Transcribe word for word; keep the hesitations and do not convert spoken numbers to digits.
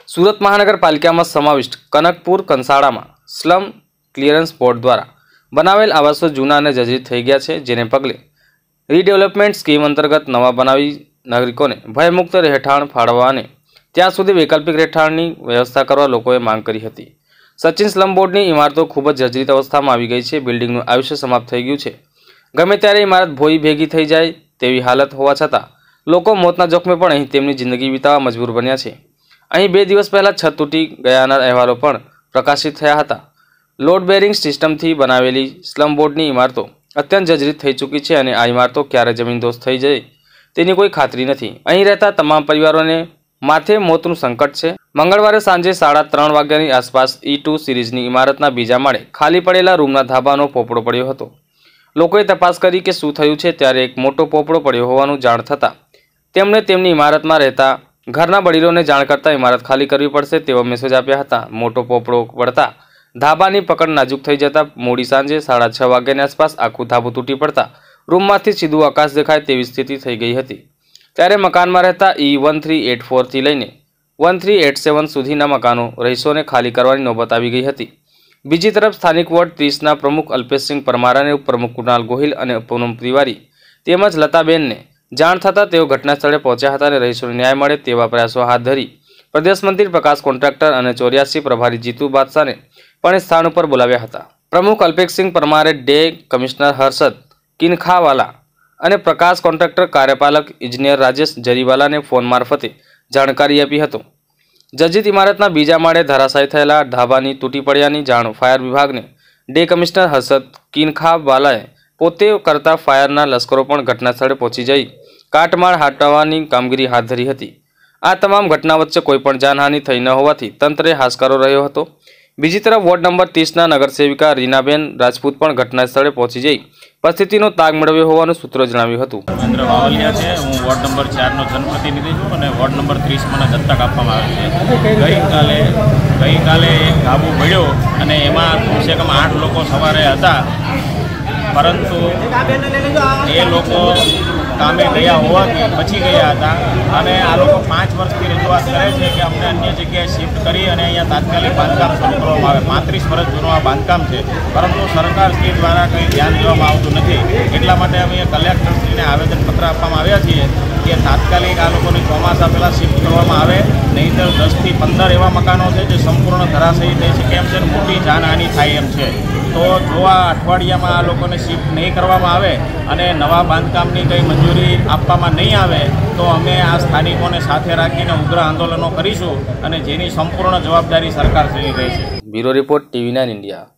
સુરત મહાનગરપાલિકામાં સમાવિષ્ટ કનકપુર કંસાળામાં સ્લમ ક્લિયરન્સ બોર્ડ દ્વારા બનાવેલ આવાસો જૂના અને જર્જરિત થઈ ગયા છે, જેને પગલે રીડેવલપમેન્ટ સ્કીમ અંતર્ગત નવા બનાવી નાગરિકોને ભયમુક્ત રહેઠાણ ફાળવવા અને ત્યાં સુધી વૈકલ્પિક રહેઠાણની વ્યવસ્થા કરવા લોકોએ માંગ કરી હતી। સચિન સ્લમ બોર્ડની ઇમારતો ખૂબ જ જર્જરિત અવસ્થામાં આવી ગઈ છે। બિલ્ડિંગનું આયુષ્ય સમાપ્ત થઈ ગયું છે। ગમે ત્યારે ઇમારત ભોઈ ભેગી થઈ જાય તેવી હાલત હોવા છતાં લોકો મોતના જોખમે પણ અહીં તેમની જિંદગી વિતાવવા મજબૂર બન્યા છે। અહીં બે દિવસ પહેલા છત તૂટી ગયાના અહેવાલો પણ પ્રકાશિત થયા હતા। લોડ બેરિંગ સિસ્ટમથી બનાવેલી સ્લમ બોર્ડની ઇમારતો અત્યંત જર્જરિત થઈ ચૂકી છે અને આ ઇમારતો ક્યારે જમીનદોસ્ત થઈ જાય તેની કોઈ ખાતરી નથી। અહીં રહેતા તમામ પરિવારોને માથે મોતનું સંકટ છે। મંગળવારે સાંજે સાડા ત્રણ વાગ્યાની આસપાસ ઈ ટુ સિરીઝની ઇમારતના બીજા માળે ખાલી પડેલા રૂમના ધાબાનો પોપડો પડ્યો હતો। લોકોએ તપાસ કરી કે શું થયું છે ત્યારે એક મોટો પોપડો પડ્યો હોવાનું જાણ થતાં તેમણે તેમની ઇમારતમાં રહેતા ઘરના વડીલોને જાણ કરતા ઇમારત ખાલી કરવી પડશે તેવો મેસેજ આપ્યા હતા। મોટો પોપડો પડતા ધાબાની પકડ નાજુક થઈ જતા મોડી સાંજે સાડા છ વાગ્યાની આસપાસ આખું ધાબું તૂટી પડતા રૂમમાંથી સીધું આકાશ દેખાય તેવી સ્થિતિ થઈ ગઈ હતી। ત્યારે મકાનમાં રહેતા ઈ વન થ્રી એટ ફોરથી લઈને વન થ્રી એટ સેવન સુધીના મકાનો રહીશોને ખાલી કરવાની નોબત આવી ગઈ હતી। બીજી તરફ સ્થાનિક વોર્ડ ત્રીસના પ્રમુખ અલ્પેશસિંહ પરમાર અને ઉપપ્રમુખ કુણાલ ગોહિલ અને પૂનમ તિવારી તેમજ લતાબેનને જાણ થતાં તેઓ ઘટના સ્થળે પહોંચ્યા હતા અને રહીશોને ન્યાય મળે તેવા પ્રયાસો હાથ ધરી પ્રદેશ મંત્રી પ્રકાશ કોન્ટ્રાક્ટર અને ચોર્યાસી પ્રભારી જીતુ બાદશાહને પણ સ્થાન ઉપર બોલાવ્યા હતા। પ્રમુખ અલ્પેશસિંહ પરમારે ડે કમિશનર હર્ષદ કિનખાવાલા અને પ્રકાશ કોન્ટ્રાક્ટર કાર્યપાલક ઇજનેર રાજેશ જરીવાલાને ફોન મારફતે જાણકારી આપી હતો। જર્જરિત ઇમારતના બીજા માળે ધરાશાયી થયેલા ધાબાની તૂટી પડ્યાની જાણ ફાયર વિભાગને ડે કમિશનર હર્ષદ કિનખાવાલાએ પોતે કરતા ફાયરના લશ્કરો પણ ઘટના સ્થળે પહોંચી જઈ કાટમાળ હટાવવાની કામગીરી હાથ ધરી હતી। આ તમામ ઘટના વચ્ચે કોઈપણ જાનહાનિ થઈ ન હોવાથી તંત્રે હાશકારો રહ્યો હતો। બીજી તરફ વોર્ડ નંબર ત્રીસના નગરસેવિકા રીનાબેન રાજપૂત પણ ઘટના સ્થળે પહોંચી જઈ પરિસ્થિતિનો તાગ મેળવ્યો હોવાનું સૂત્રો જણાવ્યું હતું। મહેન્દ્ર વાવલિયા છે, હું વોર્ડ નંબર ચારનો જનપ્રતિનિધિ છું અને વોર્ડ નંબર ત્રીસ મને દત્તક આપવામાં આવે છે। ગઈકાલે ગઈકાલે એક ધાબુ પડ્યો અને એમાં કમસે કમ આઠ લોકો સવારે હતા, પરંતુ એ લોકો કામે ગયા હોવાથી પછી ગયા હતા અને આ લોકો પાંચ વર્ષથી રજૂઆત કરે છે કે અમને અન્ય જગ્યાએ શિફ્ટ કરી અને અહીંયા તાત્કાલિક બાંધકામ શરૂ કરવામાં આવે। પાંત્રીસ વર્ષ જૂનું આ બાંધકામ છે, પરંતુ સરકારશ્રી દ્વારા કંઈ ધ્યાન દેવામાં આવતું નથી। એટલા માટે અમે કલેક્ટરશ્રીને આવેદનપત્ર આપવામાં આવ્યા છીએ કે તાત્કાલિક આ લોકોની ચોમાસા પહેલાં શિફ્ટ કરવામાં આવે, નહીંતર દસથી પંદર એવા મકાનો છે જે સંપૂર્ણ ધરાશયી થઈ શકે એમ છે અને મોટી જાનહાનિ થાય એમ છે। તો જો આ અઠવાડિયામાં આ લોકોને શિફ્ટ નહીં કરવામાં આવે અને નવા બાંધકામની કંઈ મંજૂરી આપવામાં નહીં આવે તો અમે આ સ્થાનિકોને સાથે રાખીને ઉગ્ર આંદોલનો કરીશું અને જેની સંપૂર્ણ જવાબદારી સરકારશ્રીની રહેશે। Bureau report TV nine India.